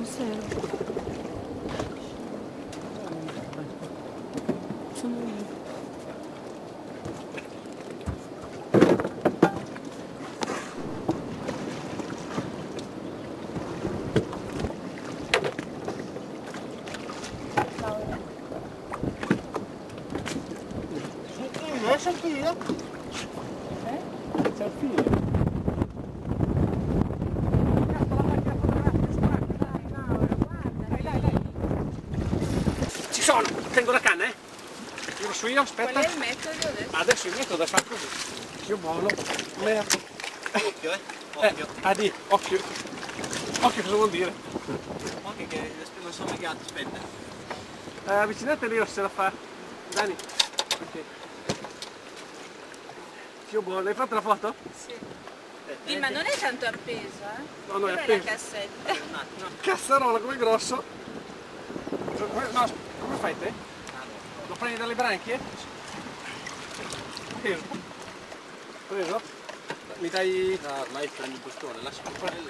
non serve. Sono io. C'è il filo? C'è il filo? Ci sono! Tengo la canna, Tiro su io, aspetta. Qual è il metodo adesso? Adesso il metodo è fare così. Più buono. Merda. Occhio, occhio. Occhio. Occhio cosa vuol dire? Occhio che non sono legato, aspetta. Avvicinate lì se la fa. Dani. Ok. Più buono. Hai fatto la foto? Sì. Sì, ma non è tanto appeso, No, no, è Dov'è appeso. la cassetta? Un attimo. Cazzarola, come grosso. No, come fai te? Lo prendi dalle branchie? Preso? Preso? Mi dai... No, ormai prendi il bastone, lascia quello.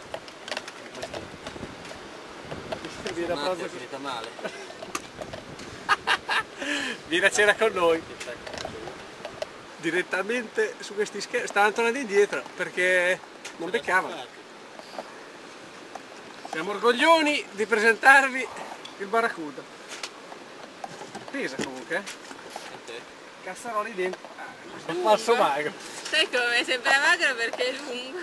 Vieni a pranzo È finita male. Vieni a cena con noi. Direttamente su questi schermi. Stavano tornando indietro perché non beccavano. Siamo orgoglioni di presentarvi il Barracuda. Pesa comunque, Cazzaroli dentro. È un falso magro. Sai come? Sembra magro perché è lungo.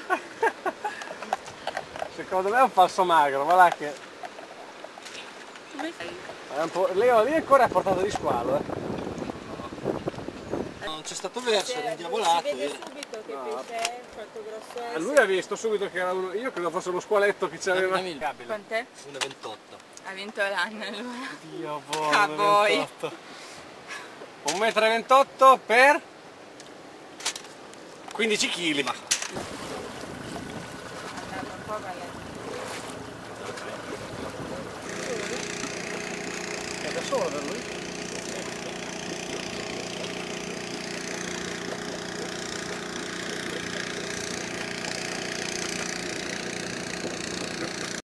Secondo me è un falso magro, va là che... Come fai? È un po'... Leo lì ancora a portata di squalo, Non c'è stato verso, è indiavolato. Si vede subito che pesce è, quanto grosso è. Lui ha visto subito che era uno... Io credo fosse uno squaletto che c'aveva... Quant'è? 1,28. Ha vinto l'anno allora. Dio Ah, voi. 28. 1,28 m per 15 kg. Ma Andava un po' a valere. è da solo per lui?